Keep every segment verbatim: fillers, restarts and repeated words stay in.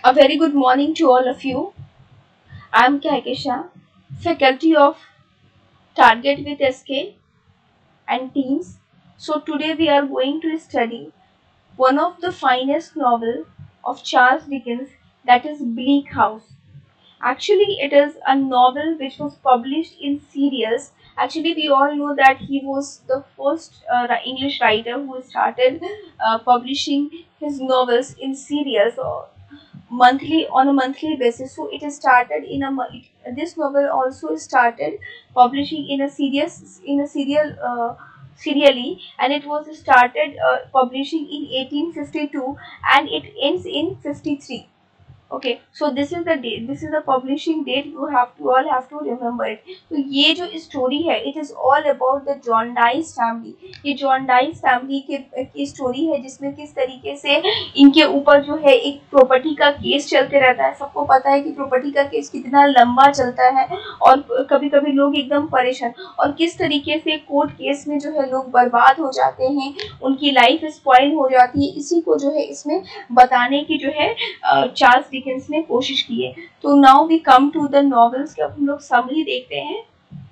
A very good morning to all of you. I am Kahkesha, faculty of Target with S K and Teens. So today we are going to study one of the finest novel of Charles Dickens, that is Bleak House. Actually, it is a novel which was published in serials. Actually, we all know that he was the first uh, English writer who started uh, publishing his novels in serials. So, monthly on a monthly basis. So it is started in a mo- it, this novel also started publishing in a serious in a serial uh, serially, and it was started uh, publishing in eighteen fifty-two and it ends in fifty-three. Okay, so this is the date, this is the publishing date. You have to all have to remember it. तो ये जो story है, it is all about the Jarndyce family. ये Jarndyce family के की story है, जिसमें किस तरीके से इनके ऊपर जो है एक प्रॉपर्टी का केस चलते रहता है. सबको पता है कि प्रॉपर्टी का केस कितना लंबा चलता है और कभी कभी लोग एकदम परेशान, और किस तरीके से कोर्ट केस में जो है लोग बर्बाद हो जाते हैं, उनकी लाइफ स्पॉइल हो जाती है. इसी को जो है इसमें बताने की जो है चार्ल्स डिकेंस ने कोशिश की है. तो now we come to the novels के. अब हम लोग समरी देखते हैं.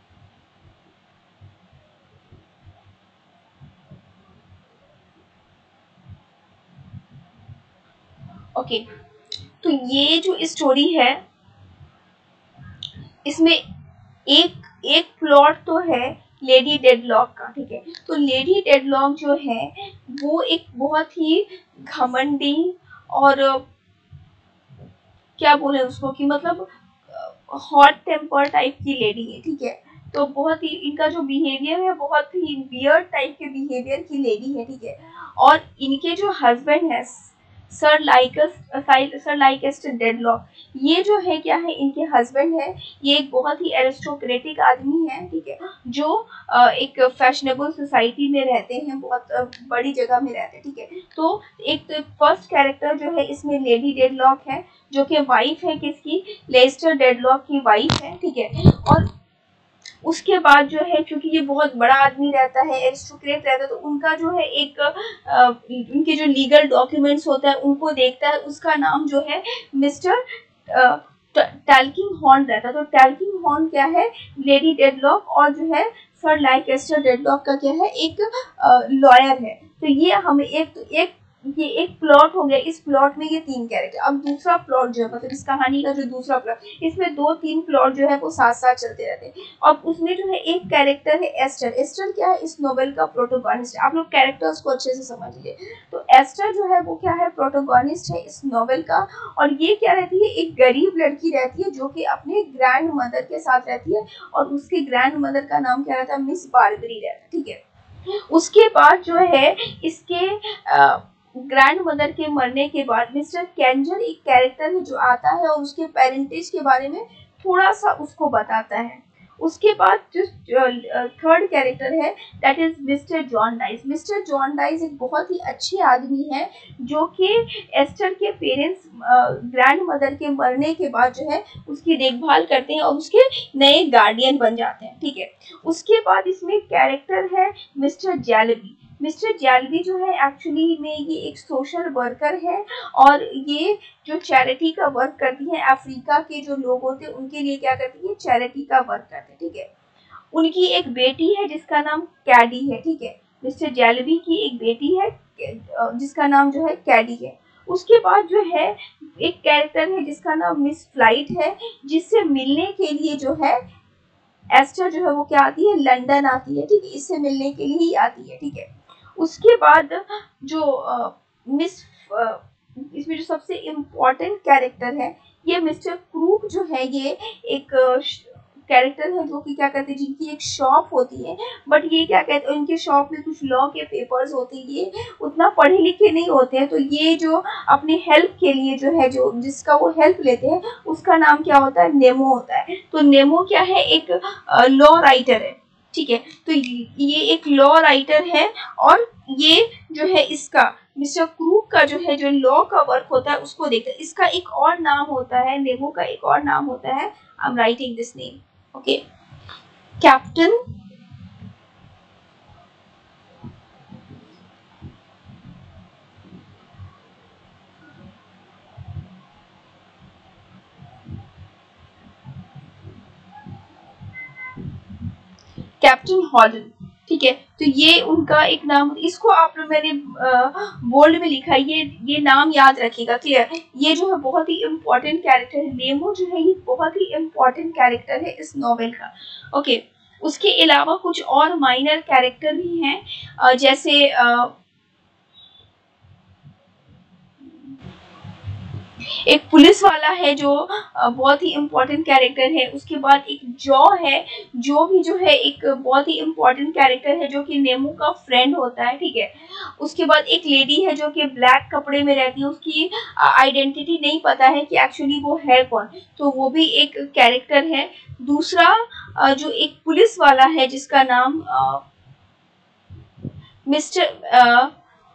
ओके okay, तो ये जो स्टोरी है, इसमें एक एक प्लॉट तो है लेडी डेडलॉक का. ठीक है, तो लेडी डेडलॉक जो है वो एक बहुत ही घमंडी और क्या बोले उसको कि मतलब हॉट टेम्पर टाइप की लेडी है. ठीक है, तो बहुत ही इनका जो बिहेवियर है बहुत ही वियर्ड टाइप के बिहेवियर की लेडी है. ठीक है, और इनके जो हस्बैंड है सर लाइकस सर लाइकेस्ट डेडलॉक, ये जो है क्या है, इनके हस्बैंड है, ये एक बहुत ही एरिस्टोक्रेटिक आदमी है. ठीक है, जो एक फैशनेबल सोसाइटी में रहते हैं, बहुत बड़ी जगह में रहते हैं. ठीक है, तो एक फर्स्ट कैरेक्टर जो है इसमें लेडी डेडलॉक है, जो कि वाइफ है किसकी, लेस्टर डेडलॉक की वाइफ है. ठीक है, और उसके बाद जो है, क्योंकि ये बहुत बड़ा आदमी रहता है, एरिस्टोक्रेट रहता है, तो उनका जो है एक आ, उनके जो लीगल डॉक्यूमेंट्स होता है उनको देखता है. उसका नाम जो है मिस्टर टैल्किंग हॉर्न रहता है. तो टैल्किंग हॉर्न क्या है, लेडी डेडलॉक और जो है सर लाइकेस्टर डेडलॉक का क्या है, एक लॉयर है. तो ये हमें एक एक ये एक प्लॉट हो गया. इस प्लॉट में ये तीन कैरेक्टर. अब दूसरा प्लॉट जो है, मतलब इस कहानी का जो दूसरा प्लॉट, इसमें दो तीन प्लॉट जो है वो साथ साथ चलते रहते हैं. और उसमें जो है एक कैरेक्टर है एस्टर. एस्टर क्या है, इस नोवेल का प्रोटोगोनिस्ट है. आप लोग कैरेक्टर्स को अच्छे से समझ लीजिए. तो एस्टर जो है वो क्या है, प्रोटोगोनिस्ट है इस नोवेल का. और ये क्या रहती है, एक गरीब लड़की रहती है जो कि अपने ग्रैंड मदर के साथ रहती है, और उसकी ग्रैंड मदर का नाम क्या रहता है, मिस बारबरी रहता है. ठीक है, उसके बाद जो है इसके आ, ग्रैंड मदर के मरने के बाद मिस्टर कैंजर एक कैरेक्टर है जो आता है और उसके पेरेंटेज के बारे में थोड़ा सा उसको बताता है. उसके बाद जो थर्ड कैरेक्टर है, that is Mr Jarndyce. Mr Jarndyce एक बहुत ही अच्छे आदमी है, जो कि एस्टर के पेरेंट्स ग्रैंड मदर के मरने के बाद जो है उसकी देखभाल करते हैं और उसके नए गार्डियन बन जाते हैं. ठीक है, उसके बाद इसमें कैरेक्टर है मिस्टर जैलबी. मिस्टर जैलबी जो है एक्चुअली में ये एक सोशल वर्कर है, और ये जो चैरिटी का वर्क करती है, अफ्रीका के जो लोग होते हैं उनके लिए क्या करती है, चैरिटी का वर्क करते हैं. ठीक है, उनकी एक बेटी है जिसका नाम कैडी है. ठीक है, मिस्टर जैलबी की एक बेटी है जिसका नाम जो है कैडी है. उसके बाद जो है एक कैरेक्टर है जिसका नाम मिस फ्लाइट है, जिससे मिलने के लिए जो है एस्टर जो है वो क्या आती है, लंदन आती है. ठीक है, इससे मिलने के लिए ही आती है. ठीक है, उसके बाद जो मिस इसमें जो सबसे इम्पोर्टेंट कैरेक्टर है, ये मिस्टर क्रूक जो है, ये एक कैरेक्टर है जो कि क्या कहते हैं, जिनकी एक शॉप होती है, बट ये क्या कहते हैं, उनके शॉप में कुछ लॉ के पेपर्स होते हैं, ये उतना पढ़े लिखे नहीं होते हैं. तो ये जो अपनी हेल्प के लिए जो है, जो जिसका वो हेल्प लेते हैं, उसका नाम क्या होता है, नेमो होता है. तो नेमो क्या है, एक लॉ राइटर है. ठीक है, तो ये एक लॉ राइटर है, और ये जो है इसका मिस्टर क्रूक का जो है जो लॉ का वर्क होता है उसको देखते हैं. इसका एक और नाम होता है, नेमो का एक और नाम होता है, I am writing this name. Okay, captain captain Hawdon, ठीक है। तो ये उनका एक नाम, इसको आप लोग मैंने बोल्ड में लिखा है, ये ये नाम याद रखिएगा, क्लियर। ये जो है बहुत ही इम्पोर्टेंट कैरेक्टर है, नेमो जो है ये बहुत ही इम्पोर्टेंट कैरेक्टर है इस नॉवेल का, ओके। उसके अलावा कुछ और माइनर कैरेक्टर भी हैं, जैसे आ, एक पुलिस वाला है जो बहुत ही इम्पोर्टेंट कैरेक्टर है। उसके बाद एक जॉ है, जो भी जो है एक बहुत ही इम्पोर्टेंट कैरेक्टर है, जो कि नेमो का फ्रेंड होता है, ठीक है। उसके बाद एक लेडी है जो कि ब्लैक कपड़े में रहती है, उसकी आइडेंटिटी नहीं पता है कि एक्चुअली वो है कौन, तो वो भी एक कैरेक्टर है। दूसरा जो एक पुलिस वाला है जिसका नाम मिस्टर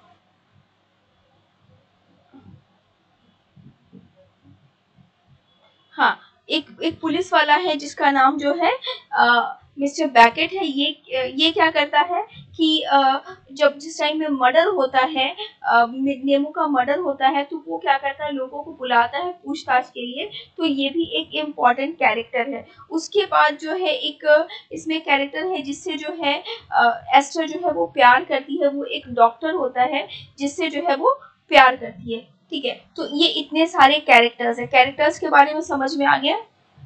हाँ, एक एक पुलिस वाला है जिसका नाम जो है मिस्टर बैकेट है। ये ये क्या करता है कि आ, जब जिस टाइम में मर्डर होता है, आ, नेमो का मर्डर होता है, तो वो क्या करता है, लोगों को बुलाता है पूछताछ के लिए। तो ये भी एक इम्पॉर्टेंट कैरेक्टर है। उसके बाद जो है एक इसमें कैरेक्टर है जिससे जो है एस्टर जो है वो प्यार करती है, वो एक डॉक्टर होता है जिससे जो है वो प्यार करती है, ठीक है। तो ये इतने सारे कैरेक्टर्स है। कैरेक्टर्स के बारे में समझ में आ गया?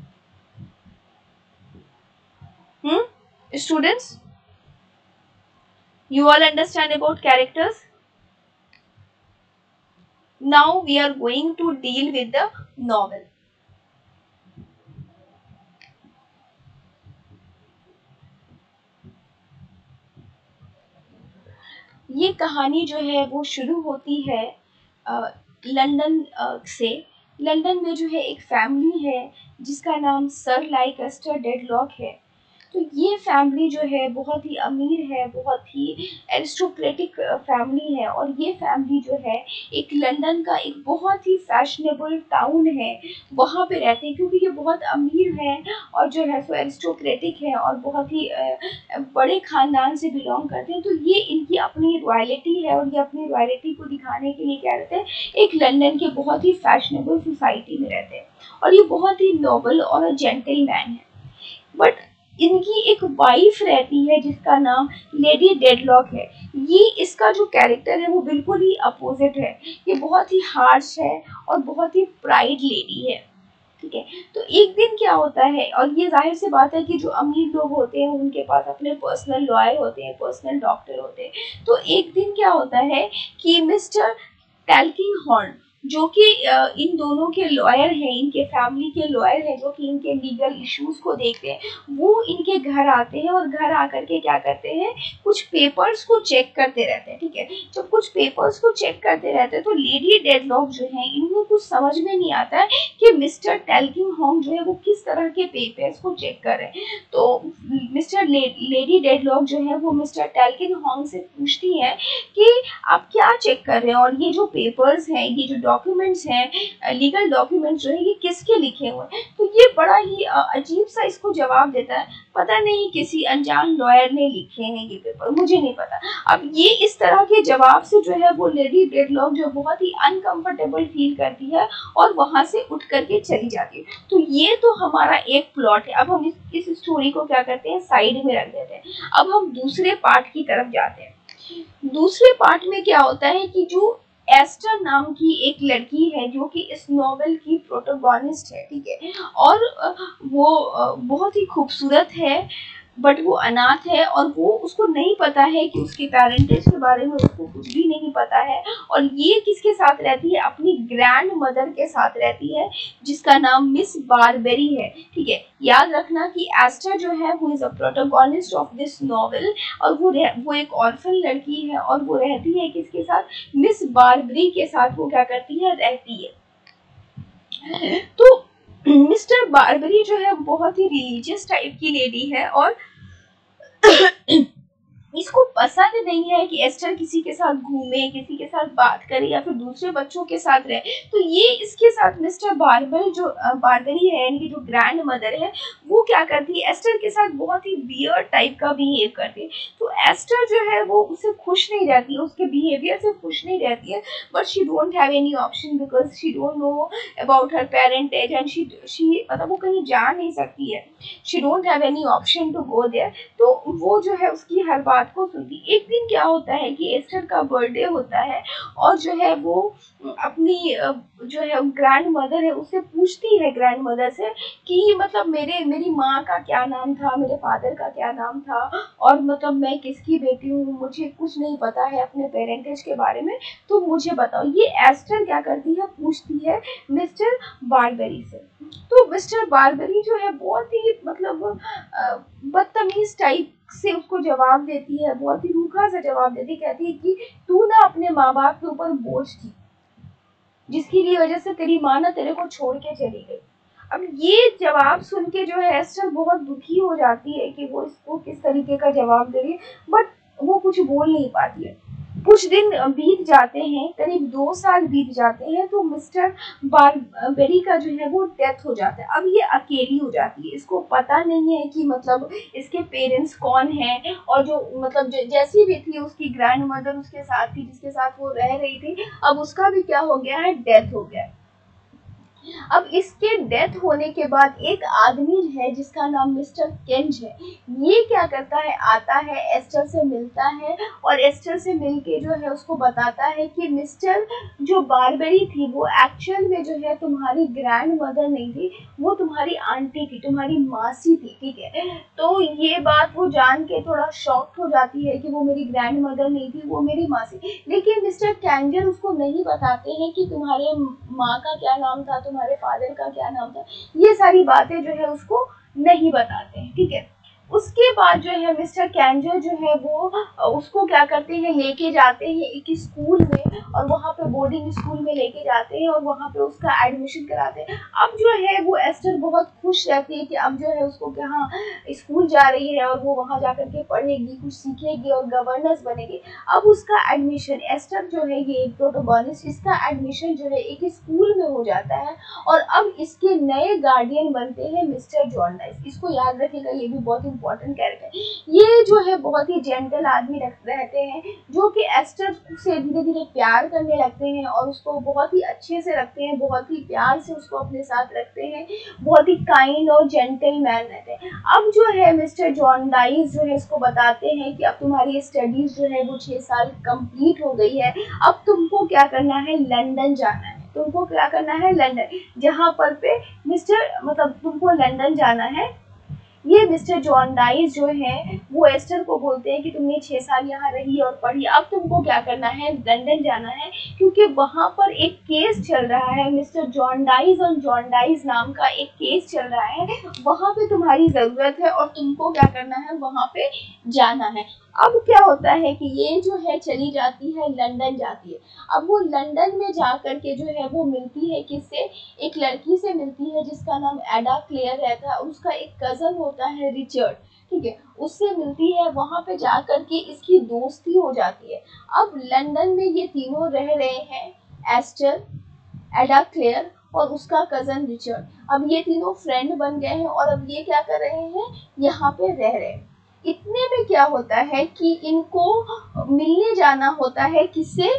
Hmm students, you all understand about characters? Now we are going to deal with the novel. ये कहानी जो है वो शुरू होती है लंदन से। लंदन में जो है एक फैमिली है जिसका नाम सर लाइकेस्टर डेडलॉक है। तो ये फैमिली जो है बहुत ही अमीर है, बहुत ही एरिस्टोक्रेटिक फैमिली है। और ये फैमिली जो है एक लंदन का एक बहुत ही फैशनेबल टाउन है, वहाँ पे रहते हैं, क्योंकि ये बहुत अमीर है और जो है सो एरिस्टोक्रेटिक है और बहुत ही बड़े खानदान से बिलोंग करते हैं। तो ये इनकी अपनी रॉयल्टी है और ये अपनी रॉयल्टी को दिखाने के लिए क्या रहते हैं, एक लंदन के बहुत ही फैशनेबल सोसाइटी में रहते हैं। और ये बहुत ही नोबल और जेंटलमैन है। बट इनकी एक वाइफ रहती है जिसका नाम लेडी डेडलॉक है। ये इसका जो कैरेक्टर है वो बिल्कुल ही अपोजिट है। ये बहुत ही हार्श है और बहुत ही प्राइड लेडी है, ठीक है। तो एक दिन क्या होता है, और ये जाहिर सी बात है कि जो अमीर लोग होते हैं उनके पास अपने पर्सनल लॉयर होते हैं, पर्सनल डॉक्टर होते हैं। तो एक दिन क्या होता है कि मिस्टर टैल्किंगहॉर्न, जो कि इन दोनों के लॉयर हैं, इनके फैमिली के लॉयर हैं, जो कि इनके लीगल इश्यूज को देखते हैं, वो इनके घर आते हैं और घर आकर के क्या करते हैं, कुछ पेपर्स को चेक करते रहते हैं, ठीक है। जब कुछ पेपर्स को चेक करते रहते हैं तो लेडी डेडलॉक जो है, इनको कुछ समझ में नहीं आता है कि मिस्टर टैल्किंगहॉर्न जो है वो किस तरह के पेपर्स को चेक कर रहे हैं। तो मिस्टर ले, लेडी डेडलॉक जो है वो मिस्टर टैल्किंगहॉर्न से पूछती है कि आप क्या चेक कर रहे हैं, और ये जो पेपर्स हैं, ये जो डॉक्यूमेंट्स हैं, लीगल डॉक्यूमेंट्स जो है, ये किसके लिखे हुए हैं। तो ये बड़ा ही अजीब सा इसको जवाब देता है, पता नहीं किसी अनजान लॉयर ने लिखे हैं ये पेपर, मुझे नहीं पता। अब ये इस तरह के जवाब से जो है वो लेडी डेडलॉक जो बहुत ही अनकंफर्टेबल फील करती है और वहां से उठ करके चली जाती है। तो ये तो हमारा एक प्लॉट है। अब हम इस, इस स्टोरी को क्या करते हैं, साइड में रख देते हैं। अब हम दूसरे पार्ट की तरफ जाते हैं। दूसरे पार्ट में क्या होता है कि जो एस्टर नाम की एक लड़की है जो कि इस नॉवेल की प्रोटोगोनिस्ट है, ठीक है। और वो बहुत ही खूबसूरत है, बट वो अनाथ है और वो उसको नहीं पता है कि उसके पेरेंट्स के बारे में उसको कुछ भी नहीं पता है। और ये किसके साथ रहती है, अपनी ग्रैंड मदर के साथ रहती है जिसका नाम मिस बारबेरी है, ठीक है। याद रखना कि एस्टर जो है वो is a protagonist of this novel, और वो वो एक ऑर्फन लड़की है और वो रहती है किसके साथ, मिस बारबेरी के साथ वो क्या करती है, रहती है। तो मिस्टर बारबेरी जो है बहुत ही रिलीजियस टाइप की लेडी है और इसको पसंद नहीं है कि एस्टर किसी के साथ घूमे, किसी के साथ बात करे या फिर दूसरे बच्चों के साथ रहे। तो ये इसके साथ मिस्टर बार्बर जो बार्बरी है यानी कि जो ग्रैंड मदर है वो क्या करती है, एस्टर के साथ बहुत ही वियर्ड टाइप का बिहेव करती है। तो एस्टर जो है वो उससे खुश नहीं रहती है, उसके बिहेवियर से खुश नहीं रहती है, but she don't have any option because she don't know about her parentage and she she मतलब वो कहीं जा नहीं सकती है, she don't have any option to go there. तो वो जो है उसकी हर बात को सुनती। एक दिन क्या होता है कि एस्टर का बर्थडे होता है और जो है वो अपनी जो है ग्रैंड मदर है उससे पूछती है, ग्रैंड मदर से कि मतलब मेरे मेरी माँ का क्या नाम था, मेरे फादर का क्या नाम था, और मतलब मैं किसकी बेटी हूँ, मुझे कुछ नहीं पता है अपने पेरेंटेज के बारे में, तो मुझे बताओ। ये एस्टर क्या करती है, पूछती है मिस्टर बार्बरी से। तो मिस्टर बार्बरी जो है बहुत ही मतलब बदतमीज टाइप से उसको जवाब देती है, बहुत ही रूखा सा जवाब देती है, कहती है कि तू ना अपने माँ बाप के ऊपर बोझ थी, जिसकी लिए वजह से तेरी माँ ना तेरे को छोड़ के चली गई। अब ये जवाब सुन के जो है एस्टर बहुत दुखी हो जाती है कि वो इसको किस तरीके का जवाब दे रही है, बट वो कुछ बोल नहीं पाती है। कुछ दिन बीत जाते हैं, करीब दो साल बीत जाते हैं, तो मिस्टर बारबेरी का जो है वो डेथ हो जाता है। अब ये अकेली हो जाती है, इसको पता नहीं है कि मतलब इसके पेरेंट्स कौन हैं, और जो मतलब जैसी भी थी उसकी ग्रैंड मदर उसके साथ थी जिसके साथ वो रह रही थी, अब उसका भी क्या हो गया है, डेथ हो गया है। अब इसके डेथ होने के बाद एक आदमी है जिसका नाम मिस्टर केंज है, ये क्या करता है, आता है एस्टर से मिलता है और एस्टर से मिलके जो है उसको बताता है कि मिस्टर जो बारबेरी थी वो एक्चुअल में जो है तुम्हारी ग्रैंड मदर नहीं थी, वो तुम्हारी आंटी थी, तुम्हारी मासी थी, ठीक है। तो ये बात वो जान के थोड़ा शॉक्ड हो जाती है कि वो मेरी ग्रैंड मदर नहीं थी, वो मेरी मासी। लेकिन मिस्टर कैंजर उसको नहीं बताते हैं कि तुम्हारे माँ का क्या नाम था, तुम्हारे फादर का क्या नाम था, ये सारी बातें जो है उसको नहीं बताते हैं, ठीक है। उसके बाद जो है मिस्टर कैंजर जो है वो उसको क्या करते हैं, लेके जाते हैं एक स्कूल में, और वहाँ पे बोर्डिंग स्कूल में लेके जाते हैं और वहाँ पे उसका एडमिशन कराते हैं। अब जो है वो एस्टर बहुत खुश रहती है कि अब जो है उसको कहाँ स्कूल जा रही है और वो वहाँ जा करके पढ़ेगी, कुछ सीखेगी और गवर्नेंस बनेगी। अब उसका एडमिशन, एस्टर जो है ये प्रोटोगोनिस्ट, इसका एडमिशन जो है एक स्कूल में हो जाता है, और अब इसके नए गार्डियन बनते हैं मिस्टर जॉर्डाइस। इसको याद रखिएगा, ये भी बहुत इंपॉर्टेंट कैरेक्टर। ये जो है बहुत ही जेंटल आदमी रहते हैं जो कि एस्टर से धीरे धीरे प्यार करने लगते हैं और उसको बहुत ही अच्छे से रखते हैं, बहुत ही प्यार से उसको अपने साथ रखते हैं, बहुत ही काइंड और जेंटल मैन रहते हैं। अब जो है मिस्टर जॉर्डाइस जो है इसको बताते हैं कि अब तुम्हारी स्टडीज जो है वो छह साल कंप्लीट हो गई है, अब तुमको क्या करना है, लंदन जाना है। तुमको क्या करना है, लंदन, जहाँ पर पे मिस्टर मतलब तुमको लंदन जाना है। ये मिस्टर जॉर्डाइस जो है वो एस्टर को बोलते हैं कि तुमने छह साल यहाँ रही और पढ़ी, अब तुमको क्या करना है, लंदन जाना है, क्योंकि वहाँ पर एक केस चल रहा है, मिस्टर जॉर्डाइस और जॉर्डाइस नाम का एक केस चल रहा है, वहाँ पे तुम्हारी ज़रूरत है और तुमको क्या करना है, वहाँ पे जाना है। अब क्या होता है कि ये जो है चली जाती है, लंदन जाती है। अब वो लंदन में जा कर के जो है वो मिलती है किससे, एक लड़की से मिलती है जिसका नाम एडा क्लेयर रहता है, उसका एक कज़न होता है रिचर्ड, ठीक है, उससे मिलती है। वहाँ पे जा कर के इसकी दोस्ती हो जाती है। अब लंदन में ये तीनों रह रहे हैं, एस्टर, एडा क्लेयर और उसका कज़न रिचर्ड। अब ये तीनों फ्रेंड बन गए हैं और अब ये क्या कर रहे हैं, यहाँ पे रह रहे हैं। इतने में क्या होता है कि इनको मिलने जाना होता है, किससे,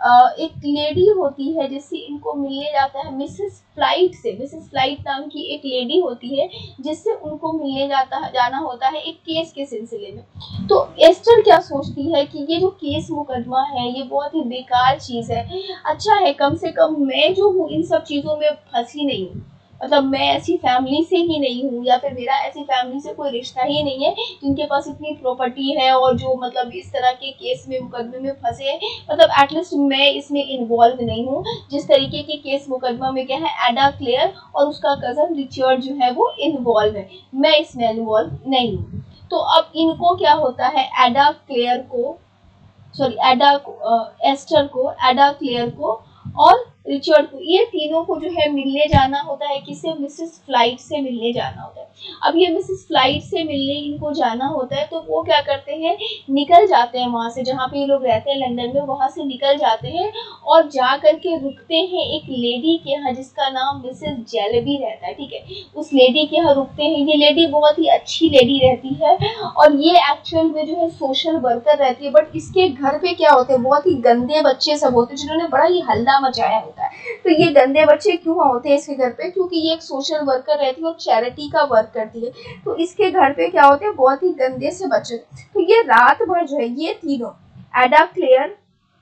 एक लेडी होती है जिससे इनको मिलने जाता है, मिसेस फ्लाइट से। मिसेस फ्लाइट नाम की एक लेडी होती है जिससे उनको मिलने जाता जाना होता है एक केस के सिलसिले में। तो एस्टर क्या सोचती है कि ये जो केस मुकदमा है ये बहुत ही बेकार चीज़ है, अच्छा है कम से कम मैं जो हूँ इन सब चीज़ों में फंसी नहीं हूँ, मतलब मैं ऐसी फैमिली से ही नहीं हूँ, या फिर मेरा ऐसी फैमिली से कोई रिश्ता ही नहीं है जिनके पास इतनी प्रॉपर्टी है और जो मतलब इस तरह के केस में मुकदमे में फंसे हैं, मतलब एटलीस्ट मैं इसमें इन्वॉल्व नहीं हूँ। जिस तरीके के केस मुकदमा में क्या है, एडा क्लेयर और उसका कज़न रिचर्ड जो है वो इन्वॉल्व है, मैं इसमें इन्वॉल्व नहीं हूँ। तो अब इनको क्या होता है, एडा क्लेयर को, सॉरी एडा एस्टर को, एडा क्लेयर को और रिचर्ड को, ये तीनों को जो है मिलने जाना होता है, किससे, मिसेस फ्लाइट से मिलने जाना होता है। अब ये मिसेस फ्लाइट से मिलने इनको जाना होता है, तो वो क्या करते हैं, निकल जाते हैं वहां से, जहाँ पे ये लोग रहते हैं लंदन में, वहां से निकल जाते हैं और जा करके रुकते हैं एक लेडी के यहाँ जिसका नाम मिसेस जेलेबी रहता है, ठीक है। उस लेडी के यहाँ रुकते हैं। ये लेडी बहुत ही अच्छी लेडी रहती है और ये एक्चुअल में जो है सोशल वर्कर रहती है, बट इसके घर पे क्या होते हैं, बहुत ही गंदे बच्चे सब होते हैं जिन्होंने बड़ा ही हल्ला मचाया होता है। तो ये गंदे बच्चे क्यों होते हैं इसके घर पे, क्योंकि ये एक सोशल वर्कर रहती है और चैरिटी का वर्क करती है। तो इसके घर पे क्या होते हैं, बहुत ही गंदे से बच्चे। तो ये रात भर जो है, ये तीनों, एडा, क्लेयर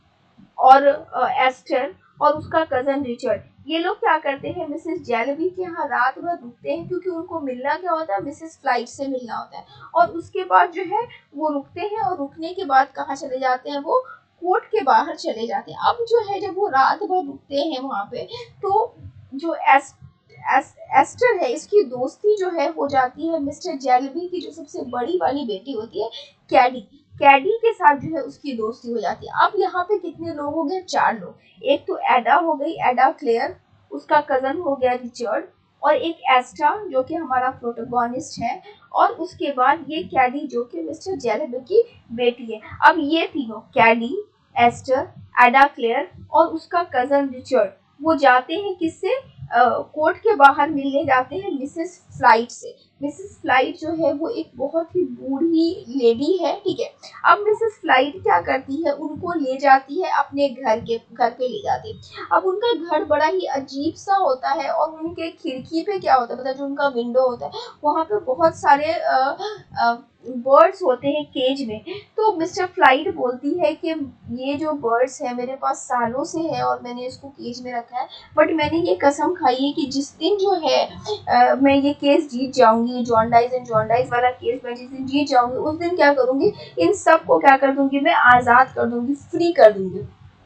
और एस्टर और उसका कजन रिचर्ड, ये लोग क्या करते हैं, मिसेस जेलेबी के यहाँ रात भर रुकते हैं, क्योंकि उनको मिलना क्या होता है, मिसेस फ्लाइट से मिलना होता है। और उसके बाद जो है वो रुकते हैं और रुकने के बाद कहाँ चले जाते हैं, वो कोर्ट के बाहर चले जाते हैं। अब जो है जब वो रात भर रुकते हैं वहां पे, तो जो एस, एस, एस्टर है, इसकी दोस्ती जो है हो जाती है मिस्टर जेलेबी की जो सबसे बड़ी वाली बेटी होती है, कैडी। कैडी के साथ जो है उसकी दोस्ती हो जाती है। अब यहाँ पे कितने लोग हो गए, चार लोग। एक तो एडा हो गई, एडा क्लेयर, उसका कजन हो गया रिचर्ड, और एक एस्टा जो कि हमारा प्रोटोगोनिस्ट है, और उसके बाद ये कैडी जो कि मिस्टर जेलेबी की बेटी है। अब ये तीनों, कैडी, एस्टर, एडा क्लेयर और उसका कजन रिचर्ड, वो जाते हैं किससे, कोर्ट के बाहर मिलने जाते हैं मिसेस फ्लाइट से। मिसेस फ्लाइट जो है वो एक बहुत ही बूढ़ी लेडी है, ठीक है। अब मिसेस फ्लाइट क्या करती है, उनको ले जाती है अपने घर के घर पे ले जाती है। अब उनका घर बड़ा ही अजीब सा होता है और उनके खिड़की पे क्या होता है, मतलब जो उनका विंडो होता है वहाँ पे बहुत सारे आ, आ, बर्ड्स होते हैं केज में। तो मिस्टर फ्लाइट बोलती है कि ये जो बर्ड्स है मेरे पास सालों से है और मैंने इसको केज में रखा है, बट मैंने ये कसम खाई है कि जिस दिन जो है आ, मैं ये केस जीत जाऊंगी, जॉन्डाइस एंड जॉन्डाइस वाला केस मैं जिस दिन जीत जाऊंगी, उस दिन क्या करूंगी, इन सब को क्या कर दूंगी, मैं आजाद कर दूंगी, फ्री कर दूंगी।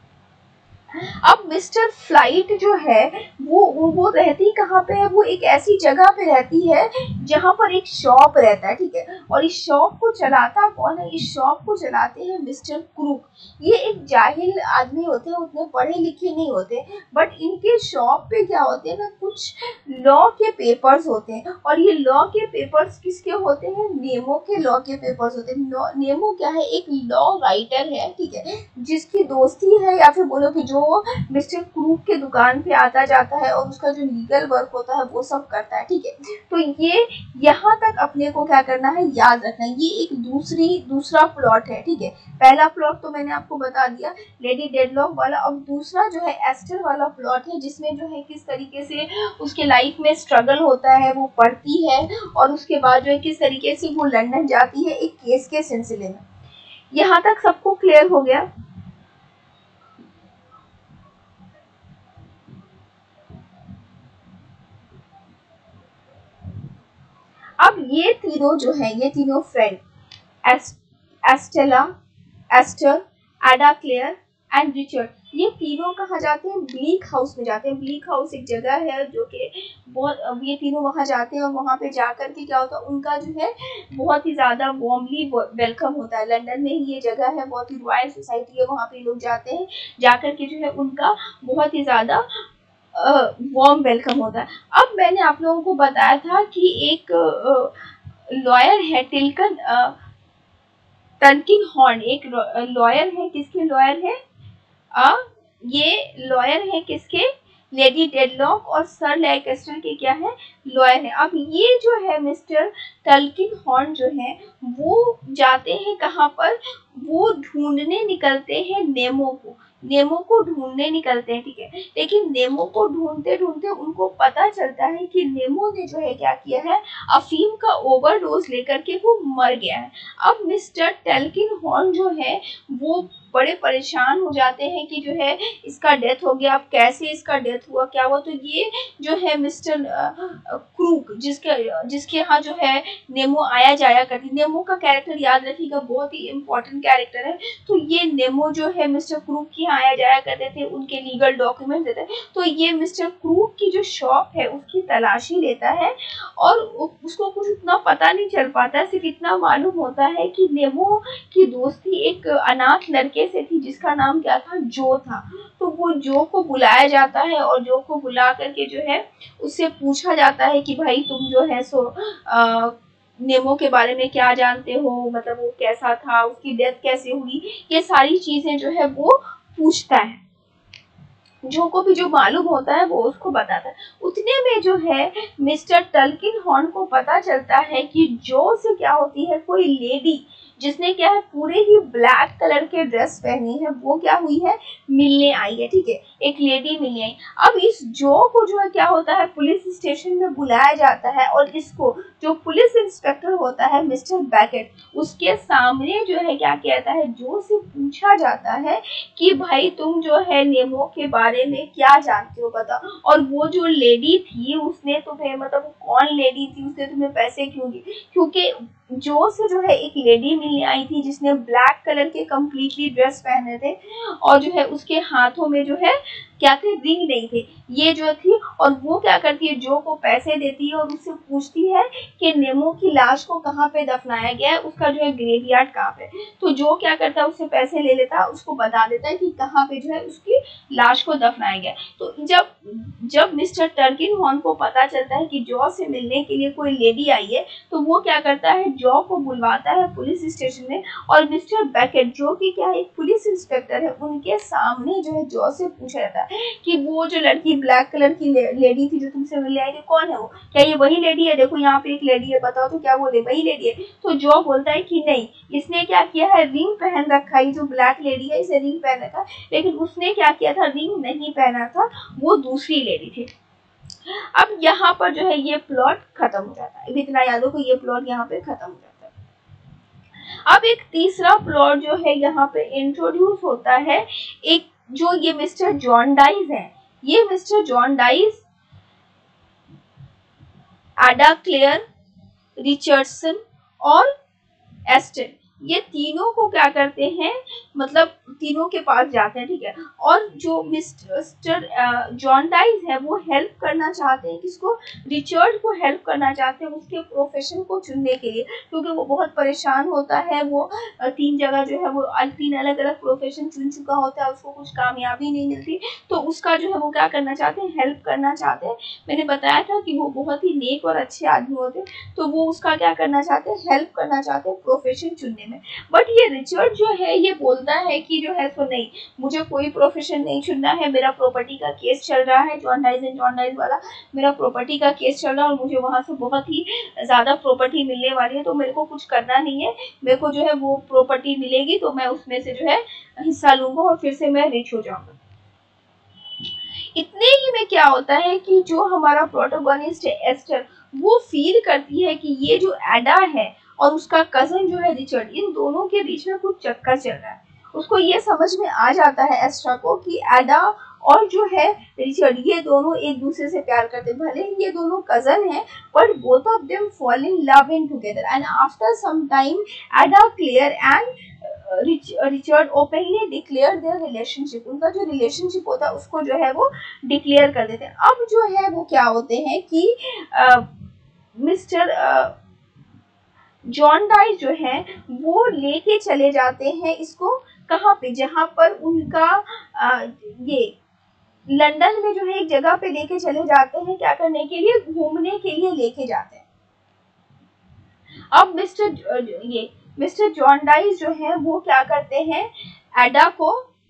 अब मिस्टर फ्लाइट जो है वो वो रहती कहाँ पे है, वो एक ऐसी जगह पे रहती है जहाँ पर एक शॉप रहता है, ठीक है। और इस शॉप को चलाता कौन है, इस शॉप को चलाते हैं मिस्टर क्रूक। ये एक जाहिल आदमी होते हैं, उतने पढ़े लिखे नहीं होते, बट इनके शॉप पे क्या होते हैं ना, कुछ लॉ के पेपर्स होते हैं। और ये लॉ के पेपर्स किसके होते हैं, नेमो के लॉ के पेपर्स होते हैं। नेमो क्या है, एक लॉ राइटर है, ठीक है, जिसकी दोस्ती है या फिर बोलो कि जो मिस्टर क्रूक के दुकान पे आता जाता है और उसका जो लीगल वर्क होता है वो सब करता है, ठीक है। तो ये यहाँ तक अपने को क्या करना है, याद रखना है। ये एक दूसरी दूसरा प्लॉट है, ठीक है। पहला प्लॉट तो मैंने आपको बता दिया, लेडी डेडलॉक वाला। अब दूसरा जो है एस्टर वाला प्लॉट है, जिसमें जो है किस तरीके से उसके लाइफ में स्ट्रगल होता है, वो पढ़ती है और उसके बाद जो है किस तरीके से वो लंदन जाती है एक केस के सिलसिले में। यहाँ तक सबको क्लियर हो गया। अब ये तीनों जो है, ये तीनों friend, Estella, Esther, Ada Clare and Richard, ये तीनों कहाँ जाते हैं, ब्लीक हाउस में जाते हैं। ब्लीक हाउस एक जगह है जो कि बहुत, ये तीनों वहाँ जाते हैं और वहाँ पे जाकर के क्या होता है, उनका जो है बहुत ही ज़्यादा वार्मली वेलकम होता है। लंदन में ही ये जगह है, बहुत ही रॉयल सोसाइटी है, वहाँ पे लोग जाते हैं, जाकर के जो है उनका बहुत ही ज़्यादा वार्म वेलकम होता है। अब मैंने आप लोगों को बताया था कि एक लॉयर है, टिल्कन टल्किंगहॉर्न, एक लॉयर है, किसके लॉयर है, आ, ये लॉयर है किसके, लेडी डेडलॉक और सर लैंकेस्टर के क्या है, लॉयर है। अब ये जो है मिस्टर टल्किंगहॉर्न जो है वो जाते हैं कहाँ पर, वो ढूंढने निकलते हैं नेमो को, नेमो को ढूंढने निकलते हैं, ठीक है। लेकिन नेमो को ढूंढते ढूंढते उनको पता चलता है कि नेमो ने जो है क्या किया है, अफीम का ओवरडोज लेकर के वो मर गया है। अब मिस्टर टल्किंगहॉर्न जो है वो बड़े परेशान हो जाते हैं कि जो है इसका डेथ हो गया, अब कैसे इसका डेथ हुआ, क्या हुआ। तो ये जो है मिस्टर क्रूक, जिसके जिसके यहाँ जो है नेमो आया जाया करती। नेमो का कैरेक्टर याद रखिएगा, बहुत ही इम्पोर्टेंट कैरेक्टर है। तो ये नेमो जो है मिस्टर क्रूक के यहाँ आया जाया करते थे, उनके लीगल डॉक्यूमेंट देते। तो ये मिस्टर क्रूक की जो शॉप है उसकी तलाशी लेता है और उसको कुछ उतना पता नहीं चल पाता है, सिर्फ इतना मालूम होता है कि नेमो की दोस्ती एक अनाथ लड़के से थी जिसका नाम क्या था, जो था। तो वो जो को बुलाया जाता है और जो को बुला करके जो है उससे पूछा जाता है कि भाई तुम जो है सो आ, नेमो के बारे में क्या जानते हो, मतलब वो कैसा था, उसकी डेथ कैसे हुई, ये सारी चीजें जो है वो पूछता है। जो को भी जो मालूम होता है वो उसको बताता है। उतने में जो है मिस्टर टल्किनहॉर्न को पता चलता है कि जो से क्या होती है, कोई लेडी जिसने क्या है पूरे ही ब्लैक कलर के ड्रेस पहनी है, वो क्या हुई है, मिलने आई है। ठीक है, एक लेडी मिलने आई। अब इस जो को जो है क्या होता है, पुलिस स्टेशन में बुलाया जाता है और इसको जो पुलिस इंस्पेक्टर होता है मिस्टर बैकेट, उसके सामने जो है क्या कहता है, जो से पूछा जाता है कि भाई तुम जो है नेमो के बारे में क्या जानते हो, बताओ। और वो जो लेडी थी उसने तुम्हें, मतलब कौन लेडी थी, उसने तुम्हें पैसे क्यों दिए? क्योंकि जो से जो है एक लेडी मिलने आई थी जिसने ब्लैक कलर के कम्प्लीटली ड्रेस पहने थे और जो है उसके हाथों में जो है क्या थे, रिंग नहीं थे, ये जो थी। और वो क्या करती है, जो को पैसे देती है और उससे पूछती है कि नेमो की लाश को कहाँ पे दफनाया गया है, उसका जो है ग्रेवयार्ड कहाँ पे। तो जो क्या करता है, उससे पैसे ले लेता है, उसको बता देता है कि कहाँ पे जो है उसकी लाश को दफनाया गया। तो जब जब मिस्टर टल्किनहॉर्न को पता चलता है कि जॉ से मिलने के लिए कोई लेडी आई है, तो वो क्या करता है, जॉ को बुलवाता है पुलिस स्टेशन में। और मिस्टर बैकेट जो कि क्या है, एक पुलिस इंस्पेक्टर है, उनके सामने जो है जॉ से पूछा जाता है कि वो जो लड़की ब्लैक कलर की ले, लेडी थी जो तुमसे मिलने आई थी, कौन है वो, क्या ये वही लेडी है? देखो यहाँ पे एक लेडी है, बताओ तो क्या बोले, वही लेडी है? तो जॉ बोलता है कि नहीं, इसने क्या किया है, रिंग पहन रखा है, जो ब्लैक लेडी है इसे रिंग पहन रखा, लेकिन उसने क्या किया था, रिंग नहीं पहना था, वो दूसरी लेडी थी। अब यहाँ पर जो है ये प्लॉट खत्म हो जाता है, इतना याद रखो, ये प्लॉट यहाँ पे खत्म हो जाता है। अब एक तीसरा प्लॉट जो है यहाँ पे इंट्रोड्यूस होता है, एक जो ये मिस्टर जॉन डाइस है, ये mister Jarndyce Ada Clare, Richardson और एस्टन, ये तीनों को क्या करते हैं, मतलब तीनों के पास जाते हैं। ठीक है, और जो मिस्टर जॉन डाइस है वो हेल्प करना चाहते हैं, किसको, रिचर्ड को हेल्प करना चाहते हैं उसके प्रोफेशन को चुनने के लिए, क्योंकि वो बहुत परेशान होता है। वो तीन जगह जो है वो तीन अलग अलग प्रोफेशन चुन चुका होता है, उसको कुछ कामयाबी नहीं मिलती, तो उसका जो है वो क्या करना चाहते हैं, हेल्प करना चाहते हैं। मैंने बताया था कि वो बहुत ही नेक और अच्छे आदमी होते हैं, तो वो उसका क्या करना चाहते हैं, हेल्प करना चाहते हैं प्रोफेशन चुनने में। बट ये रिचर्ड जो है ये बोलता है कि जो है सो नहीं, मुझे कोई प्रोफेशन नहीं चुनना है, मेरा प्रॉपर्टी का केस चल रहा है, Jarndyce and Jarndyce वाला मेरा प्रॉपर्टी का केस चल रहा है और मुझे वहां से बहुत ही ज्यादा प्रॉपर्टी मिलने वाली है, तो मेरे को कुछ करना नहीं है, मेरे को जो है वो प्रॉपर्टी मिलेगी तो मैं उसमें से जो है हिस्सा लूंगा और फिर से मैं रिच हो जाऊंगा। इतने ही में क्या होता है कि जो हमारा प्रोटोगोनिस्ट है एस्टर, वो फील करती है कि ये जो एडा है और उसका कजन जो है रिचर्ड, इन दोनों के बीच में कुछ चक्कर चल रहा है। उसको ये समझ में आ जाता है एस्ट्रा को कि एडा और जो है रिचर्ड, ये दोनों एक दूसरे से प्यार करते, भले ही ये दोनों कजन हैं, but both of them fall in love in together. And after some time Ada Clare and Richard openly declare their relationship, उनका जो रिलेशनशिप होता है उसको जो है वो डिक्लेयर कर देते हैं। अब जो है वो क्या होते हैं कि मिस्टर जॉन डाइस जो है वो लेके चले जाते हैं इसको, कहाँ पे, जहाँ पर उनका आ, ये लंदन में जो है एक जगह पे लेके चले जाते हैं, क्या करने के लिए, घूमने के लिए लेके जाते हैं। अब मिस्टर ये मिस्टर जॉन डाइस जो है वो क्या करते हैं, एडा को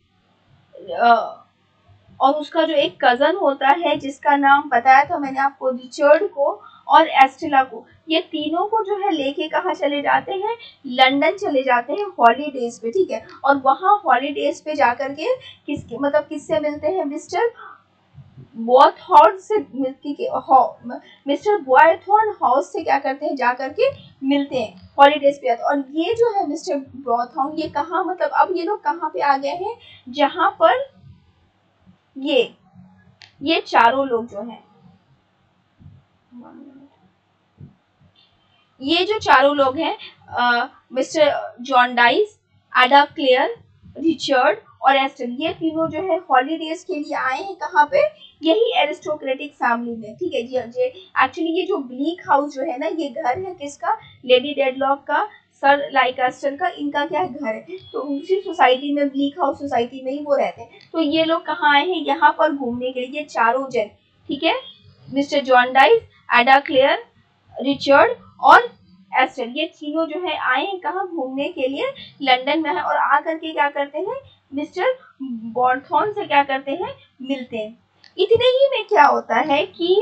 और उसका जो एक कजन होता है जिसका नाम बताया था मैंने आपको, रिचर्ड को और एस्टेला को, ये तीनों को जो है लेके कहाँ चले जाते हैं, लंदन चले जाते हैं हॉलीडेज पे। ठीक है, और वहाँ हॉलीडेज पे जाकर के किसके, मतलब किससे मिलते हैं, मिस्टर बॉयथॉर्न से मिलती के मिस्टर बॉयथॉर्न हाउस से क्या करते हैं, जाकर के मिलते हैं हॉलीडेज पे। और ये जो है मिस्टर बॉयथॉर्न, ये कहाँ, मतलब अब ये लोग कहाँ पे आ गए हैं, जहाँ पर ये ये चारों लोग जो हैं, ये जो चारों लोग हैं, मिस्टर जॉर्नडाइस, एडा क्लेयर, रिचर्ड और एस्टर, ये तीनों जो है हॉलीडेज के लिए आए हैं कहाँ पे, यही एरिस्टोक्रेटिक फैमिली में, ठीक है जी। एक्चुअली ये जो ब्लीक हाउस जो है ना, ये घर है किसका, लेडी डेडलॉक का, सर लाइकास्टर का, इनका क्या घर है, तो उसी सोसाइटी में, ब्लीक हाउस सोसाइटी में ही वो रहते हैं। तो ये लोग कहाँ आए हैं, यहाँ पर घूमने के लिए, ये चारों जन, ठीक है, मिस्टर जॉर्नडाइस, एडा क्लेयर, रिचर्ड और एस्टर, ये तीनों जो है आए हैं कहाँ, घूमने के लिए, लंदन में है। और आकर के क्या करते हैं, मिस्टर बॉर्थोन से क्या करते हैं, मिलते हैं। इतने ही में क्या होता है कि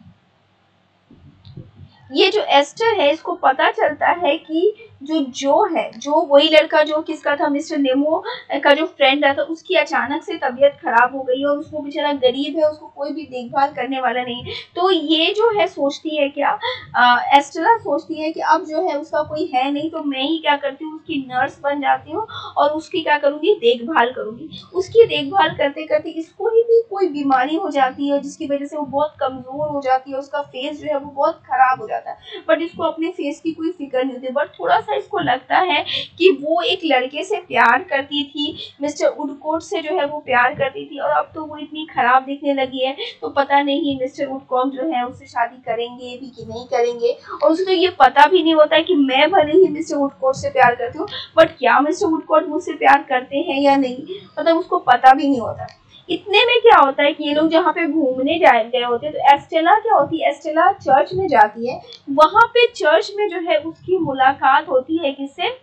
ये जो एस्टर है, इसको पता चलता है कि जो जो है, जो वही लड़का जो किसका था, मिस्टर नेमो का जो फ्रेंड था, उसकी अचानक से तबीयत खराब हो गई और उसको बेचारा गरीब है, उसको कोई भी देखभाल करने वाला नहीं है। तो ये जो है सोचती है क्या, एस्टेला सोचती है कि अब जो है उसका कोई है नहीं, तो मैं ही क्या करती हूँ, उसकी नर्स बन जाती हूँ और उसकी क्या करूँगी, देखभाल करूँगी। उसकी देखभाल करते करते इसको ही भी कोई बीमारी हो जाती है, जिसकी वजह से वो बहुत कमजोर हो जाती है, उसका फेस जो है वो बहुत खराब हो जाता है। बट इसको अपने फेस की कोई फिक्र नहीं होती, बट थोड़ा सा इसको लगता है कि वो एक लड़के से प्यार करती थी, मिस्टर वुडकोट से जो है वो प्यार करती थी, और अब तो वो इतनी खराब दिखने लगी है, तो पता नहीं मिस्टर वुडकोट जो है उससे शादी करेंगे भी कि नहीं करेंगे। और उसको ये पता भी नहीं होता है कि मैं भले ही मिस्टर वुडकोट से प्यार करती हूँ, बट क्या मिस्टर वुडकोट मुझसे प्यार करते हैं या नहीं, मतलब उसको पता भी नहीं होता। इतने में क्या होता है कि ये लोग जहाँ पे घूमने जाए गए होते हैं, तो एस्टेला क्या होती है, एस्टेला चर्च में जाती है। वहां पे चर्च में जो है उसकी मुलाकात होती है किससे,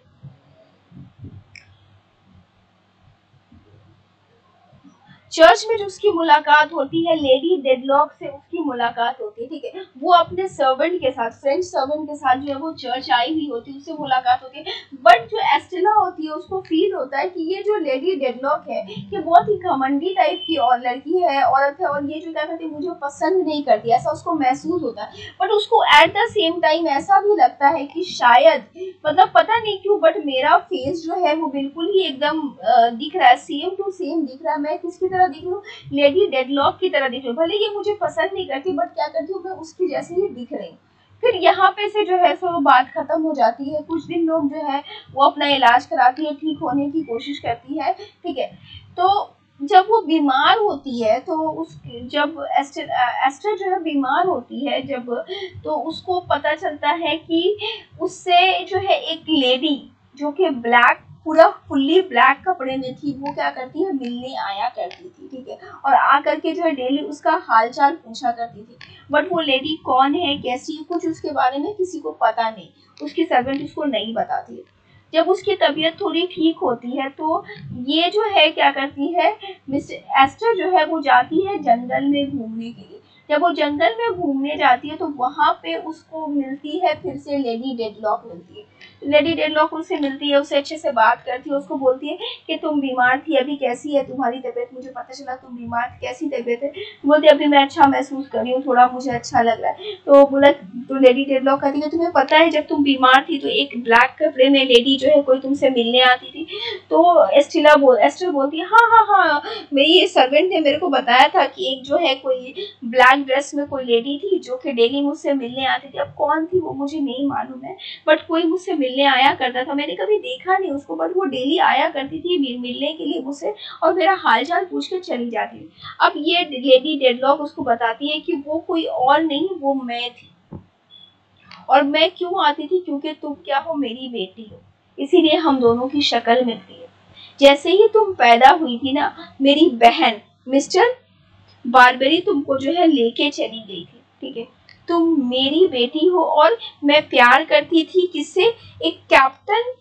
चर्च में जो उसकी मुलाकात होती है, लेडी डेडलॉक से उसकी मुलाकात होती है, ठीक है। वो अपने सर्वेंट के साथ, फ्रेंच सर्वेंट के साथ जो है वो चर्च आई हुई होती है, उससे मुलाकात होती है। बट जो एस्टेला होती है उसको फील होता है कि ये जो लेडी डेडलॉक है, ये बहुत ही घमंडी टाइप की और लड़की है, औरत है, और ये जो क्या कहती है मुझे पसंद नहीं करती, ऐसा उसको महसूस होता है। बट उसको एट द सेम टाइम ऐसा भी लगता है कि शायद, मतलब पता नहीं क्यों, बट मेरा फेस जो है वो बिल्कुल ही एकदम दिख रहा है, सेम टू सेम दिख रहा है, मैं किसकी तरह दिख रही हूँ, लेडी डेडलॉक की तरह दिख रही हूँ। भले ये मुझे पसंद नहीं करती, बट क्या करती हूँ मैं उसकी जैसे ही दिख रही हूँ। फिर यहाँ पे से जो है सो बात खत्म हो जाती है। कुछ दिन लोग जो है वो अपना इलाज कराती है, ठीक होने की कोशिश करती है, ठीक है। तो जब वो बीमार होती है, तो उस जब एस्टर एस्टर जो है बीमार होती है जब, तो उसको पता चलता है कि उससे जो है एक लेडी जो कि ब्लैक, पूरा फुल्ली ब्लैक कपड़े में थी, वो क्या करती है, मिलने आया करती थी, ठीक है। और आकर के जो है डेली उसका हालचाल पूछा करती थी। बट वो लेडी कौन है, कैसी है, कुछ उसके बारे में किसी को पता नहीं, उसकी सर्वेंट उसको नहीं बताती है। जब उसकी तबीयत थोड़ी ठीक होती है, तो ये जो है क्या करती है, मिस्टर एस्टर जो है वो जाती है जंगल में घूमने के लिए। जब वो जंगल में घूमने जाती है, तो वहां पे उसको मिलती है फिर से लेडी डेडलॉक मिलती है। लेडी डेडलॉक उससे मिलती है, उससे अच्छे से बात करती है, उसको बोलती है कि तुम बीमार थी, अभी कैसी है तुम्हारी तबीयत, मुझे पता चला तुम बीमार थी, कैसी तबीयत है। बोलती है अभी मैं अच्छा महसूस कर रही हूँ, थोड़ा मुझे अच्छा लग रहा है। तो बोला, तो लेडी डेडलॉक कहती है तुम्हें पता है जब तुम बीमार थी तो एक ब्लैक कपड़े में लेडी जो है कोई तुमसे मिलने आती थी। तो एस्टेला बोल एस्टर बोलती है हाँ हाँ हाँ, मेरी ये सर्वेंट ने मेरे को बताया था कि एक जो है कोई ब्लैक ड्रेस में कोई लेडी थी जो कि डेली मुझसे मिलने आती थी। अब कौन थी वो मुझे नहीं मालूम है, बट कोई मुझसे मिलने आया करता था, मैंने कभी देखा नहीं उसको, बट वो डेली आया करती थी मिलने के लिए मुझसे, और मेरा हालचाल पूछ के चली जाती थी। अब ये लेडी डेडलॉक उसको बताती है कि वो कोई और नहीं, वो मैं थी, और मैं क्यों आती थी, क्योंकि तुम क्या हो, मेरी बेटी हो, इसीलिए हम दोनों की शक्ल मिलती है। जैसे ही तुम पैदा हुई थी ना, मेरी बहन मिस्टर बारबेरी तुमको जो है लेके चली गई थी, ठीक है। तुम मेरी बेटी हो, और मैं प्यार करती थी किससे, एक कैप्टन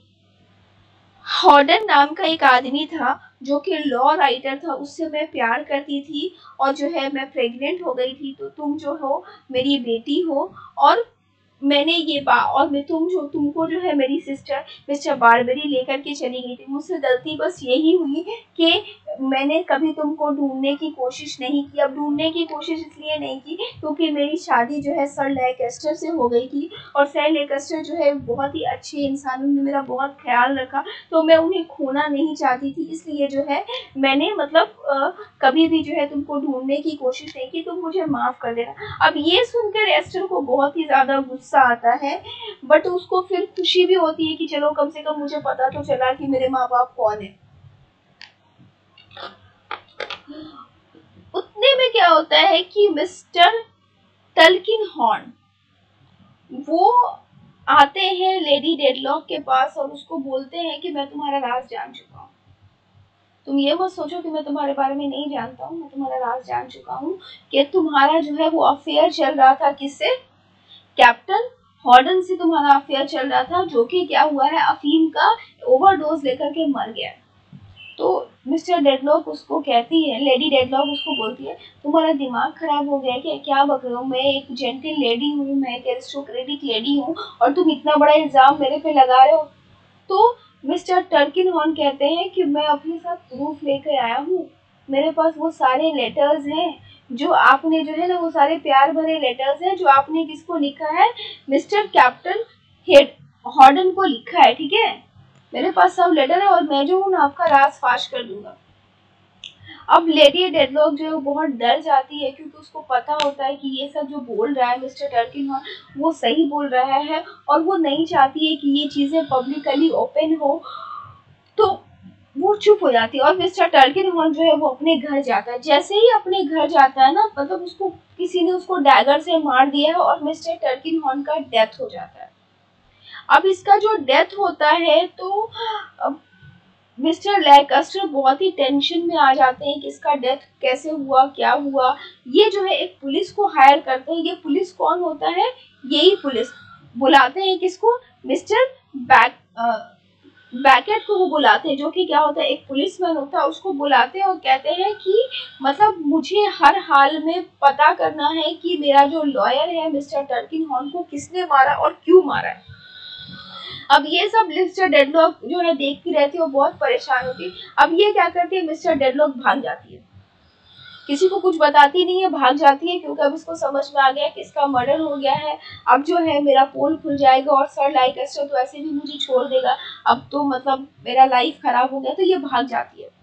हॉर्डन नाम का एक आदमी था जो कि लॉ राइटर था, उससे मैं प्यार करती थी, और जो है मैं प्रेग्नेंट हो गई थी। तो तुम जो हो मेरी बेटी हो, और मैंने ये बा और मैं तुम जो तुमको जो है मेरी सिस्टर मिस्टर बारबरी लेकर के चली गई थी। मुझसे गलती बस यही हुई कि मैंने कभी तुमको ढूंढने की कोशिश नहीं की। अब ढूंढने की कोशिश इसलिए नहीं की क्योंकि मेरी शादी जो है सर लैंकेस्टर से हो गई थी और सर लैंकेस्टर जो है बहुत ही अच्छे इंसान, उन्होंने मेरा बहुत ख्याल रखा, तो मैं उन्हें खोना नहीं चाहती थी। इसलिए जो है मैंने मतलब आ, कभी भी जो है तुमको ढूंढने की कोशिश नहीं की, तुम मुझे माफ़ कर देना। अब ये सुनकर एस्टर को बहुत ही ज़्यादा गुस्सा आता है, बट उसको फिर खुशी भी होती है कि चलो कम से कम मुझे पता तो चला कि मेरे माँ बाप कौन है। उतने में क्या होता है कि मिस्टर टल्किनहॉर्न वो आते हैं लेडी डेडलॉक के पास और उसको बोलते हैं कि मैं तुम्हारा राज जान चुका हूँ। तुम ये मत सोचो कि मैं तुम्हारे बारे में नहीं जानता हूँ, मैं तुम्हारा राज जान चुका हूँ कि तुम्हारा जो है वो अफेयर चल रहा था किससे, कैप्टन हॉर्डन से तुम्हारा अफेयर चल रहा था, जो कि क्या हुआ है अफीम का ओवरडोज लेकर के मर गया। तो मिस्टर डेडलॉक उसको कहती है, लेडी डेडलॉक उसको बोलती है तुम्हारा दिमाग खराब हो गया है क्या, क्या बक रहे हो, मैं एक जेंटल लेडी हूँ, मैं एक एरिस्टोक्रेटिक लेडी हूँ और तुम इतना बड़ा इल्जाम मेरे पे लगा रहे हो। तो मिस्टर टर्किनहॉर्न कहते हैं कि मैं अपने साथ प्रूफ लेकर आया हूँ, मेरे पास वो सारे लेटर्स हैं जो आपने जो है ना, वो सारे प्यार भरे लेटर्स हैं जो आपने किसको लिखा है, मिस्टर कैप्टन हेड हॉर्डन को लिखा है, ठीक है, मेरे पास सब लेटर है और मैं जो हूँ ना आपका राज फाश कर दूंगा। अब लेडी डेडलॉक जो है वो बहुत डर जाती है क्योंकि उसको पता होता है कि ये सब जो बोल रहा है मिस्टर टर्किनहॉर्न वो सही बोल रहा है और वो नहीं चाहती है कि ये चीज़ें पब्लिकली ओपन हो, तो वो चुप हो जाती है। और मिस्टर टर्किनहॉर्न जो है वो अपने घर जाता है। जैसे ही अपने घर जाता है ना, मतलब उसको किसी ने उसको डैगर से मार दिया है और मिस्टर टर्किनहॉर्न का डेथ हो जाता है। अब इसका जो डेथ होता है तो मिस्टर लैंकेस्टर बहुत ही टेंशन में आ जाते हैं कि इसका डेथ कैसे हुआ, क्या हुआ। ये जो है एक पुलिस को हायर करते हैं। ये पुलिस कौन होता है, यही पुलिस बुलाते हैं किसको, मिस्टर बैक बैकेट को वो बुलाते हैं, जो कि क्या होता है एक पुलिसमैन होता है, उसको बुलाते हैं और कहते हैं कि मतलब मुझे हर हाल में पता करना है कि मेरा जो लॉयर है मिस्टर टर्किनहॉर्न को किसने मारा और क्यों मारा है। अब ये सब मिस्टर डेडलॉक जो है देखती रहती है और बहुत परेशान होती है। अब ये क्या करती है, मिस्टर डेडलॉक भाग जाती है, किसी को कुछ बताती नहीं है, भाग जाती है क्योंकि अब इसको समझ में आ गया कि इसका मर्डर हो गया है। अब जो है मेरा पोल खुल जाएगा और सर लैंकेस्टर तो ऐसे भी मुझे छोड़ देगा, अब तो मतलब मेरा लाइफ खराब हो गया, तो ये भाग जाती है।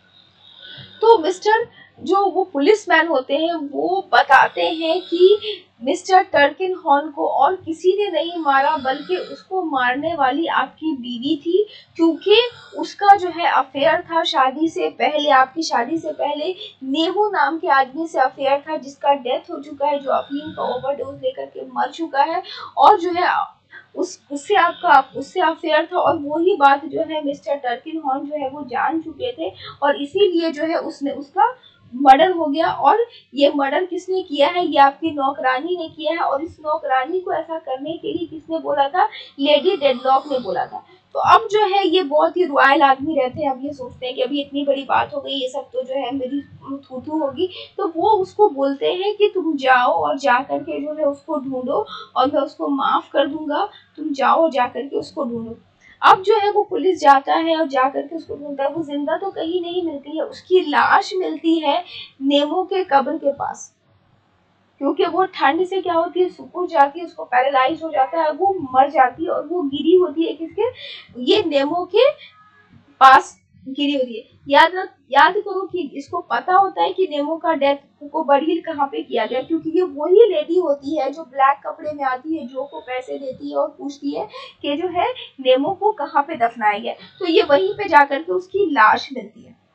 तो मिस्टर जो वो पुलिसमैन होते हैं वो बताते हैं कि मिस्टर टर्किनहॉर्न को और किसी ने नहीं मारा बल्कि उसको मारने वाली आपकी बीवी थी, क्योंकि उसका जो है अफेयर था शादी से पहले, आपकी शादी से पहले नेमो नाम के आदमी से अफेयर था जिसका डेथ हो चुका है, जो अफीम का ओवरडोज लेकर के मर चुका है, और जो है उस उससे आपका उससे अफेयर था। और वही बात जो है मिस्टर टर्किनहॉर्न जो है वो जान चुके थे और इसीलिए जो है उसने उसका मर्डर हो गया। और ये मर्डर किसने किया है, ये आपकी नौकरानी ने किया है। और इस नौकरानी को ऐसा करने के लिए किसने बोला था, लेडी डेडलॉक ने बोला था। तो अब जो है ये बहुत ही रॉयल आदमी रहते हैं, अब ये सोचते हैं कि अभी इतनी बड़ी बात हो गई, ये सब तो जो है मेरी थू-थू होगी, तो वो उसको बोलते हैं कि तुम जाओ और जा करके जो है उसको ढूंढो और मैं उसको माफ कर दूंगा, तुम जाओ जा करके उसको ढूंढो। अब जो है वो पुलिस जाता है और जा करके उसको ढूंढता है। वो जिंदा तो कहीं नहीं मिलती है, उसकी लाश मिलती है नेमो के कब्र के पास, क्योंकि वो ठंड से क्या होती है सुकुड़ जाती है, उसको पैरालाइज हो जाता है, वो मर जाती है और वो गिरी होती है किसके, ये नेमो के पास गिरी होती है। याद रख याद करो कि इसको पता होता है कि नेमो का डेथ को बरील कहाँ पे किया गया, क्योंकि ये वही लेडी होती है जो ब्लैक कपड़े में आती है, जो को पैसे देती है और पूछती है कि जो है नेमो को कहाँ पे दफनाया गया, तो ये वहीं पे जाकर के उसकी लाश मिलती है।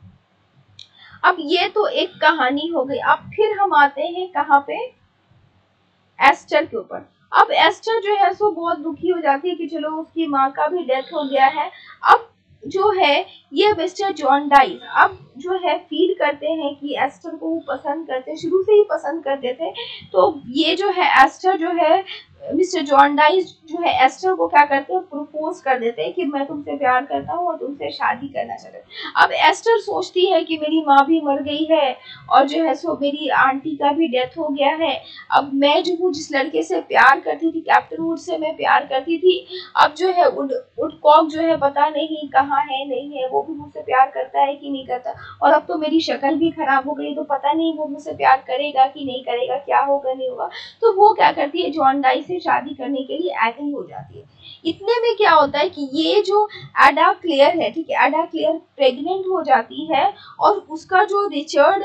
अब ये तो एक कहानी हो गई। अब फिर हम आते हैं कहाँ पे, एस्टर के ऊपर। अब एस्टर जो है सो बहुत दुखी हो जाती है कि चलो उसकी माँ का भी डेथ हो गया है। अब जो है ये मिस्टर जॉर्नडाइस अब जो है फील करते हैं कि एस्टर को वो पसंद करते, शुरू से ही पसंद करते थे। तो ये जो है एस्टर जो है मिस्टर जॉर्नडाइस जो है एस्टर को क्या करते हैं, प्रपोज प्रपोज कर देते हैं कि मैं तुमसे प्यार करता हूँ और तुमसे शादी करना चाहता हूँ। अब एस्टर सोचती है कि मेरी माँ भी मर गई है और जो है सो मेरी आंटी का भी डेथ हो गया है, अब मैं जो हूँ जिस लड़के से प्यार करती थी, कैप्टन वुड से मैं प्यार करती थी, अब जो है वुड वुडकॉक जो है पता नहीं कहाँ है नहीं है, वो भी मुझसे प्यार करता है कि नहीं करता, और अब तो मेरी शक्ल भी खराब हो गई, तो पता नहीं वो मुझसे प्यार करेगा कि नहीं करेगा, क्या होगा नहीं होगा। तो वो क्या करती है, जॉन डाई से शादी करने के लिए एग्री हो जाती है। इतने में क्या होता है कि ये जो एडा क्लेयर है, ठीक है, एडा क्लेयर प्रेग्नेंट हो जाती है और उसका जो रिचर्ड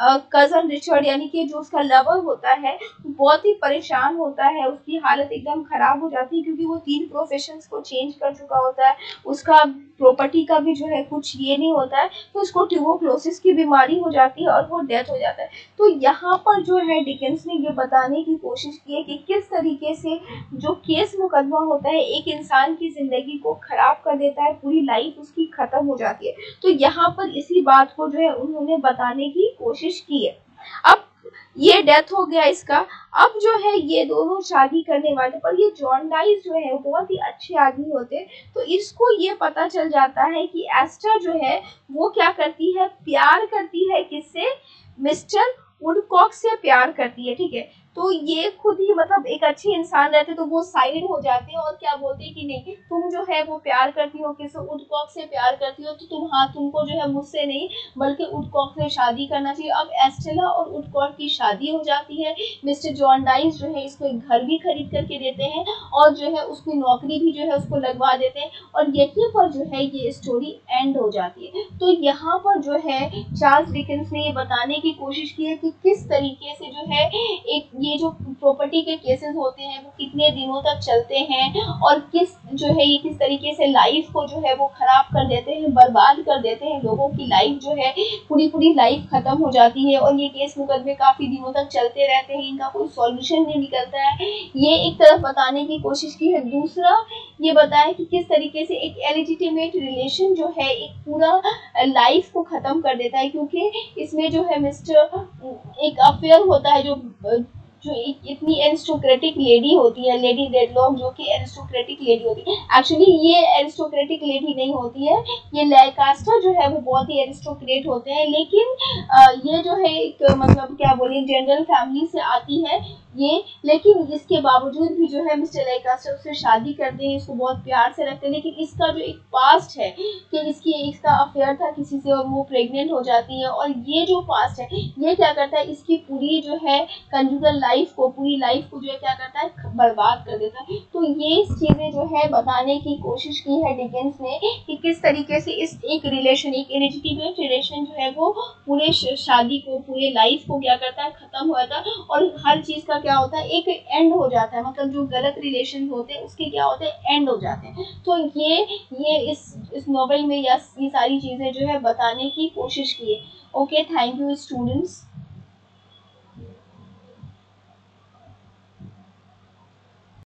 कजन रिचर्ड यानी कि जो उसका लवर होता है बहुत ही परेशान होता है, उसकी हालत एकदम खराब हो जाती है क्योंकि वो तीन प्रोफेशंस को चेंज कर चुका होता है, उसका प्रॉपर्टी का भी जो है कुछ ये नहीं होता है, तो उसको ट्यूबरक्लोसिस की बीमारी हो जाती है और वो डेथ हो जाता है। तो यहाँ पर जो है डिकेंस ने ये बताने की कोशिश की है कि किस तरीके से जो केस मुकदमा होता है एक इंसान की जिंदगी को खराब कर देता है, पूरी लाइफ उसकी खत्म हो जाती है। तो यहाँ पर इसी बात को जो है उन्होंने बताने की कोशिश की है। अब ये डेथ हो गया इसका, अब जो है ये दोनों शादी करने वाले, पर ये जॉन डाइस जो है बहुत ही अच्छे आदमी होते हैं, तो इसको ये पता चल जाता है कि एस्टर जो है वो क्या करती है, प्यार करती है किससे, मिस्टर वुडकॉक से प्यार करती है, ठीक है। तो ये खुद ही मतलब एक अच्छे इंसान रहते तो वो साइड हो जाते हैं और क्या बोलते हैं कि नहीं तुम जो है वो प्यार करती हो, किस वुडकॉक से प्यार करती हो, तो तुम हाँ तुमको जो है मुझसे नहीं बल्कि वुडकॉक से शादी करना चाहिए। अब एस्टेला और वुडकॉक की शादी हो जाती है, मिस्टर जॉन डाइस जो है इसको एक घर भी खरीद करके देते हैं और जो है उसकी नौकरी भी जो है उसको लगवा देते हैं और यहीं पर जो है ये स्टोरी एंड हो जाती है। तो यहाँ पर जो है चार्ल्स डिकेंस ने ये बताने की कोशिश की है कि किस तरीके से जो है एक ये जो प्रॉपर्टी के केसेस होते हैं वो कितने दिनों तक चलते हैं और किस जो है ये किस तरीके से लाइफ को जो है वो खराब कर देते हैं, बर्बाद कर देते हैं, लोगों की लाइफ जो है पूरी पूरी लाइफ खत्म हो जाती है और ये केस मुकदमे काफी दिनों तक चलते रहते हैं, इनका कोई सॉल्यूशन नहीं निकलता है। ये एक तरफ बताने की कोशिश की है, दूसरा ये बताया कि किस तरीके से एक इलेजिटिमेट रिलेशन जो है एक पूरा लाइफ को खत्म कर देता है, क्योंकि इसमें जो है मिस्टर एक अफेयर होता है जो जो एक इतनी एरिस्टोक्रेटिक लेडी होती है, लेडी डेडलॉक, जो कि एरिस्टोक्रेटिक लेडी होती है। एक्चुअली ये एरिस्टोक्रेटिक लेडी नहीं होती है, ये लैकास्टर जो है वो बहुत ही एरिस्टोक्रेट होते हैं, लेकिन आ, ये जो है एक मतलब क्या बोले जनरल फैमिली से आती है ये, लेकिन इसके बावजूद भी जो है मिस्टर लैकास्टर उससे शादी करते हैं, इसको बहुत प्यार से रखते हैं, लेकिन इसका जो एक पास्ट है कि इसकी इसका अफेयर था किसी से और वो प्रेग्नेंट हो जाती है, और ये जो पास्ट है ये क्या करता है इसकी पूरी जो है कंजुगल लाइफ को पूरी लाइफ को जो है क्या करता है बर्बाद कर देता है। तो ये चीजें जो है बताने की कोशिश की है डिकेंस ने कि किस तरीके से इस एक रिलेशन एक इलेजिटिमेट रिलेशन जो है वो पूरे शादी को पूरे लाइफ को क्या करता है खत्म हो जाता है और हर चीज का क्या होता है एक एंड हो जाता है, मतलब जो गलत रिलेशन होते हैं उसके क्या होते हैं एंड हो जाते हैं। तो ये ये इस इस नॉवेल में या ये सारी चीजें जो है बताने की कोशिश की है। Okay, thank you students.